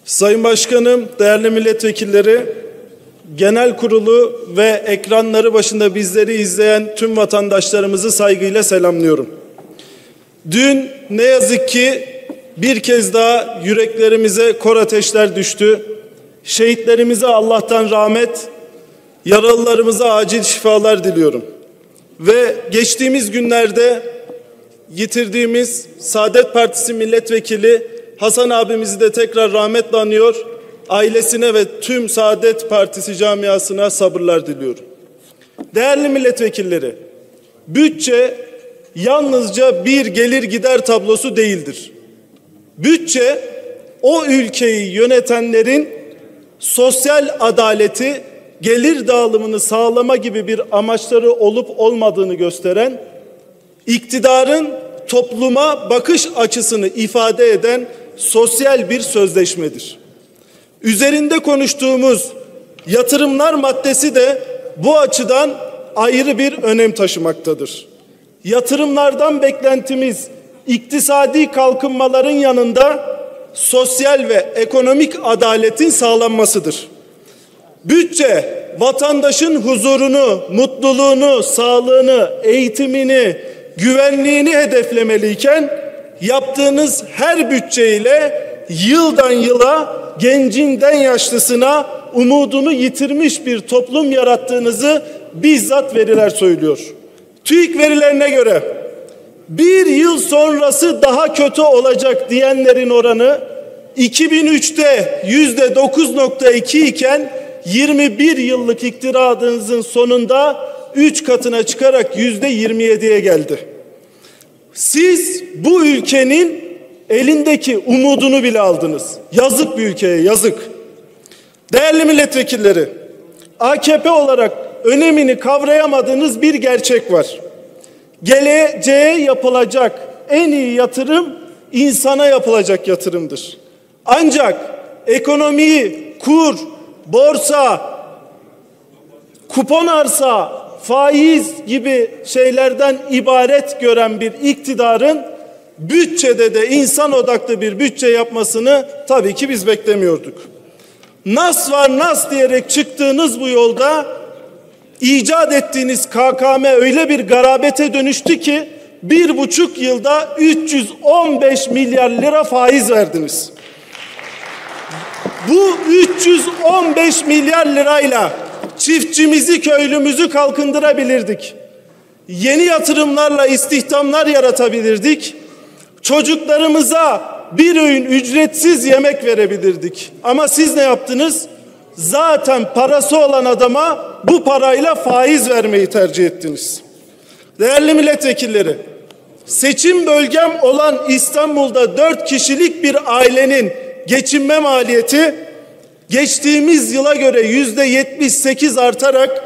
Sayın Başkanım, değerli milletvekilleri, genel kurulu ve ekranları başında bizleri izleyen tüm vatandaşlarımızı saygıyla selamlıyorum. Dün ne yazık ki bir kez daha yüreklerimize kor ateşler düştü. Şehitlerimize Allah'tan rahmet, yaralılarımıza acil şifalar diliyorum. Ve geçtiğimiz günlerde yitirdiğimiz Saadet Partisi milletvekili Hasan abimizi de tekrar rahmetle anıyor. Ailesine ve tüm Saadet Partisi camiasına sabırlar diliyorum. Değerli milletvekilleri, bütçe yalnızca bir gelir gider tablosu değildir. Bütçe, o ülkeyi yönetenlerin sosyal adaleti, gelir dağılımını sağlama gibi bir amaçları olup olmadığını gösteren, iktidarın topluma bakış açısını ifade eden sosyal bir sözleşmedir. Üzerinde konuştuğumuz yatırımlar maddesi de bu açıdan ayrı bir önem taşımaktadır. Yatırımlardan beklentimiz iktisadi kalkınmaların yanında sosyal ve ekonomik adaletin sağlanmasıdır. Bütçe, vatandaşın huzurunu, mutluluğunu, sağlığını, eğitimini, güvenliğini hedeflemeliyken yaptığınız her bütçeyle yıldan yıla, gencinden yaşlısına umudunu yitirmiş bir toplum yarattığınızı bizzat veriler söylüyor. TÜİK verilerine göre bir yıl sonrası daha kötü olacak diyenlerin oranı 2003'te %9.2 iken 21 yıllık iktidarınızın sonunda 3 katına çıkarak %27'ye geldi. Siz bu ülkenin elindeki umudunu bile aldınız. Yazık bir ülkeye, yazık. Değerli milletvekilleri, AKP olarak önemini kavrayamadığınız bir gerçek var. Geleceğe yapılacak en iyi yatırım insana yapılacak yatırımdır. Ancak ekonomiyi kur, borsa, kupon arsa, faiz gibi şeylerden ibaret gören bir iktidarın bütçede de insan odaklı bir bütçe yapmasını tabii ki biz beklemiyorduk. Nas var nas diyerek çıktığınız bu yolda icat ettiğiniz KKM öyle bir garabete dönüştü ki 1,5 yılda 315 milyar lira faiz verdiniz. Bu 315 milyar lirayla çiftçimizi, köylümüzü kalkındırabilirdik. Yeni yatırımlarla istihdamlar yaratabilirdik. Çocuklarımıza bir öğün ücretsiz yemek verebilirdik. Ama siz ne yaptınız? Zaten parası olan adama bu parayla faiz vermeyi tercih ettiniz. Değerli milletvekilleri, seçim bölgem olan İstanbul'da 4 kişilik bir ailenin geçinme maliyeti geçtiğimiz yıla göre %78 artarak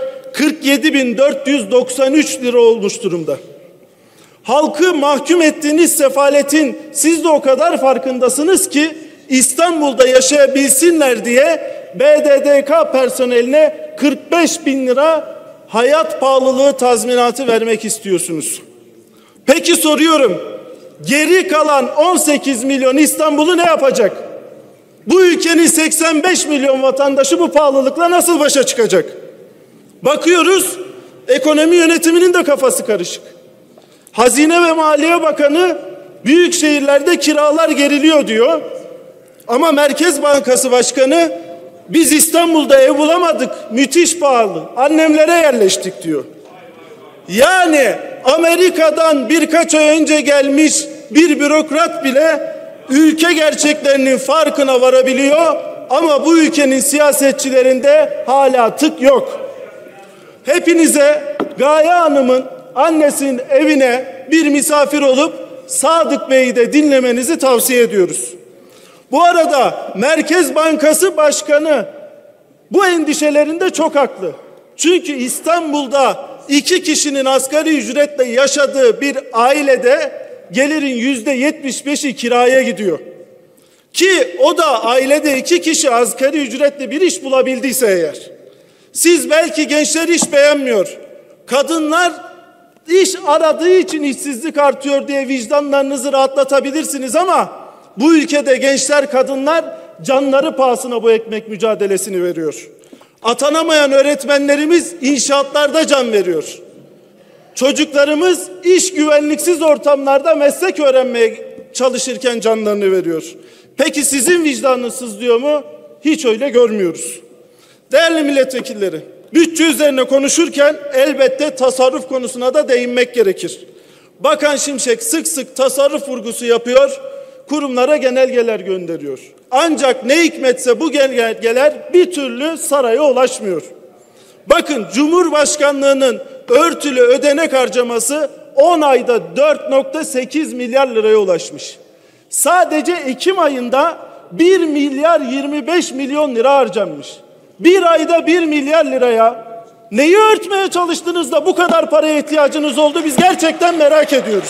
47.493 lira olmuş durumda. Halkı mahkum ettiğiniz sefaletin siz de o kadar farkındasınız ki İstanbul'da yaşayabilsinler diye BDDK personeline 45.000 lira hayat pahalılığı tazminatı vermek istiyorsunuz. Peki soruyorum, geri kalan 18 milyon İstanbul'u ne yapacak? Bu ülkenin 85 milyon vatandaşı bu pahalılıkla nasıl başa çıkacak? Bakıyoruz, ekonomi yönetiminin de kafası karışık. Hazine ve Maliye Bakanı büyük şehirlerde kiralar geriliyor diyor. Ama Merkez Bankası Başkanı biz İstanbul'da ev bulamadık, müthiş pahalı, annemlere yerleştik diyor. Yani Amerika'dan birkaç ay önce gelmiş bir bürokrat bile ülke gerçeklerinin farkına varabiliyor ama bu ülkenin siyasetçilerinde hala tık yok. Hepinize Gaye Hanım'ın annesinin evine bir misafir olup Sadık Bey'i de dinlemenizi tavsiye ediyoruz. Bu arada Merkez Bankası Başkanı bu endişelerinde çok haklı. Çünkü İstanbul'da 2 kişinin asgari ücretle yaşadığı bir ailede gelirin %75'i kiraya gidiyor. Ki o da ailede 2 kişi asgari ücretle bir iş bulabildiyse eğer. Siz belki gençler iş beğenmiyor. Kadınlar iş aradığı için işsizlik artıyor diye vicdanlarınızı rahatlatabilirsiniz ama bu ülkede gençler, kadınlar canları pahasına bu ekmek mücadelesini veriyor. Atanamayan öğretmenlerimiz inşaatlarda can veriyor. Çocuklarımız iş güvenliksiz ortamlarda meslek öğrenmeye çalışırken canlarını veriyor. Peki sizin vicdanınız sızlıyor mu? Hiç öyle görmüyoruz. Değerli milletvekilleri, bütçe üzerine konuşurken elbette tasarruf konusuna da değinmek gerekir. Bakan Şimşek sık sık tasarruf vurgusu yapıyor, kurumlara genelgeler gönderiyor. Ancak ne hikmetse bu genelgeler bir türlü saraya ulaşmıyor. Bakın, Cumhurbaşkanlığının örtülü ödenek harcaması 10 ayda 4,8 milyar liraya ulaşmış. Sadece Ekim ayında 1 milyar 25 milyon lira harcanmış. Bir ayda 1 milyar liraya neyi örtmeye çalıştınız da bu kadar paraya ihtiyacınız oldu? Biz gerçekten merak ediyoruz.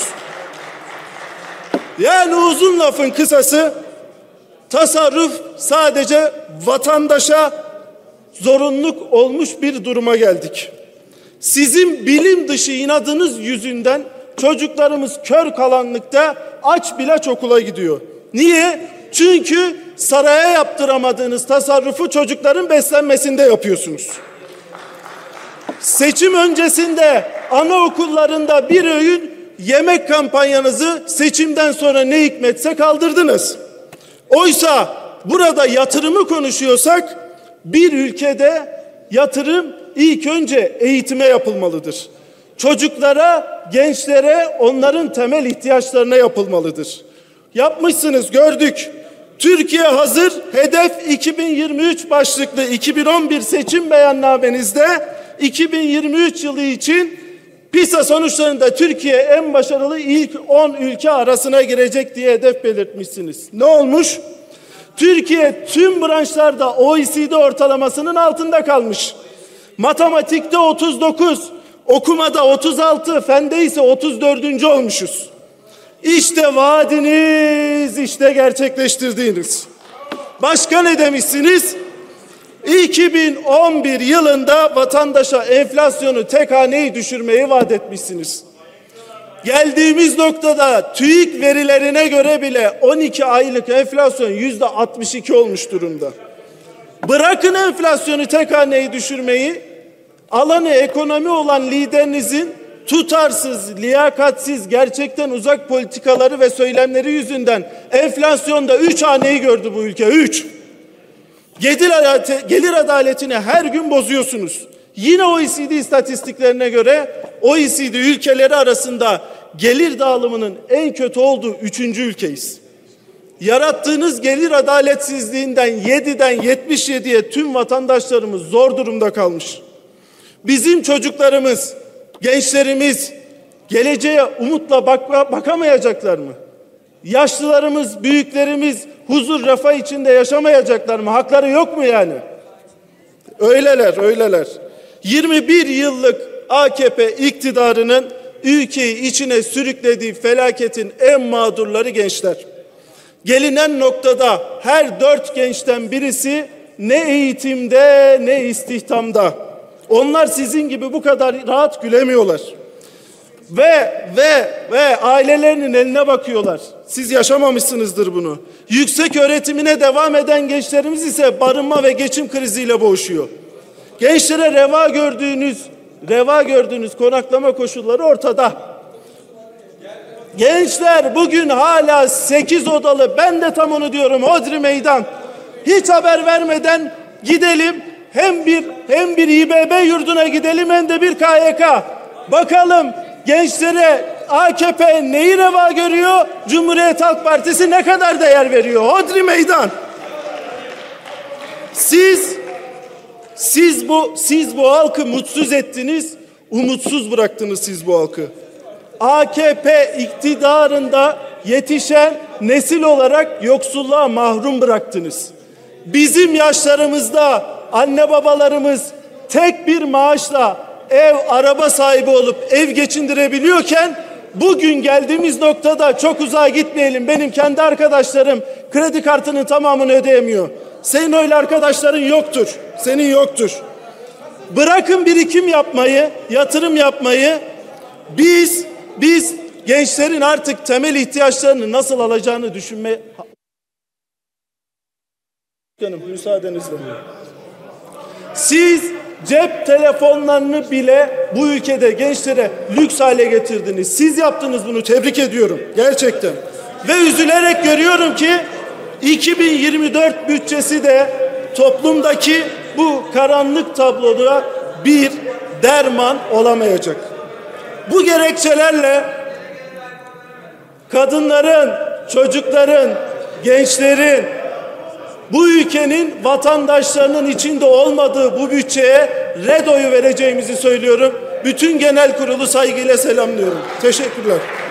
Yani uzun lafın kısası, tasarruf sadece vatandaşa zorunluluk olmuş bir duruma geldik. Sizin bilim dışı inadınız yüzünden çocuklarımız kör kalanlıkta, aç bile okula gidiyor. Niye? Çünkü saraya yaptıramadığınız tasarrufu çocukların beslenmesinde yapıyorsunuz. Seçim öncesinde anaokullarında bir öğün yemek kampanyanızı seçimden sonra ne hikmetse kaldırdınız. Oysa burada yatırımı konuşuyorsak, bir ülkede yatırım ilk önce eğitime yapılmalıdır. Çocuklara, gençlere, onların temel ihtiyaçlarına yapılmalıdır. Yapmışsınız, gördük. Türkiye hazır, hedef 2023 başlıklı 2011 seçim beyannamenizde 2023 yılı için PISA sonuçlarında Türkiye en başarılı ilk 10 ülke arasına girecek diye hedef belirtmişsiniz. Ne olmuş? Türkiye tüm branşlarda OECD ortalamasının altında kalmış. Matematikte 39, okumada 36, fende ise 34. olmuşuz. İşte vaadiniz, işte gerçekleştirdiğiniz. Başka ne demişsiniz? 2011 yılında vatandaşa enflasyonu, tek haneyi düşürmeyi vaat etmişsiniz. Geldiğimiz noktada TÜİK verilerine göre bile 12 aylık enflasyon %62 olmuş durumda. Bırakın enflasyonu, tek haneyi düşürmeyi, alanı ekonomi olan liderinizin tutarsız, liyakatsiz, gerçekten uzak politikaları ve söylemleri yüzünden enflasyonda 3 haneyi gördü bu ülke. 3. Gelir adaletini her gün bozuyorsunuz. Yine OECD istatistiklerine göre OECD ülkeleri arasında gelir dağılımının en kötü olduğu 3. ülkeyiz. Yarattığınız gelir adaletsizliğinden 7'den 77'ye tüm vatandaşlarımız zor durumda kalmış. Bizim çocuklarımız, gençlerimiz geleceğe umutla bakamayacaklar mı? Yaşlılarımız, büyüklerimiz huzur, refah içinde yaşamayacaklar mı? Hakları yok mu yani? Öyleler, öyleler. 21 yıllık AKP iktidarının ülkeyi içine sürüklediği felaketin en mağdurları gençler. Gelinen noktada her 4 gençten birisi ne eğitimde ne istihdamda. Onlar sizin gibi bu kadar rahat gülemiyorlar. Ve ailelerinin eline bakıyorlar. Siz yaşamamışsınızdır bunu. Yüksek öğretimine devam eden gençlerimiz ise barınma ve geçim kriziyle boğuşuyor. Gençlere reva gördüğünüz konaklama koşulları ortada. Gençler bugün hala 8 odalı, ben de tam onu diyorum, hodri meydan. Hiç haber vermeden gidelim, hem bir İBB yurduna gidelim hem de bir KYK. Bakalım gençlere AKP neyi reva görüyor? Cumhuriyet Halk Partisi ne kadar değer veriyor? Hodri meydan. Siz bu halkı mutsuz ettiniz, umutsuz bıraktınız siz bu halkı. AKP iktidarında yetişen nesil olarak yoksulluğa mahrum bıraktınız. Bizim yaşlarımızda anne babalarımız tek bir maaşla ev, araba sahibi olup ev geçindirebiliyorken bugün geldiğimiz noktada çok uzağa gitmeyelim. Benim kendi arkadaşlarım kredi kartının tamamını ödeyemiyor. Senin öyle arkadaşların yoktur. Senin yoktur. Bırakın birikim yapmayı, yatırım yapmayı. Biz gençlerin artık temel ihtiyaçlarını nasıl alacağını düşünme Canım, müsaadenizle. Siz cep telefonlarını bile bu ülkede gençlere lüks hale getirdiniz. Siz yaptınız bunu. Tebrik ediyorum. Gerçekten. Ve üzülerek görüyorum ki 2024 bütçesi de toplumdaki bu karanlık tabloda bir derman olamayacak. Bu gerekçelerle kadınların, çocukların, gençlerin, bu ülkenin vatandaşlarının içinde olmadığı bu bütçeye red oyu vereceğimizi söylüyorum. Bütün genel kurulu saygıyla selamlıyorum. Teşekkürler.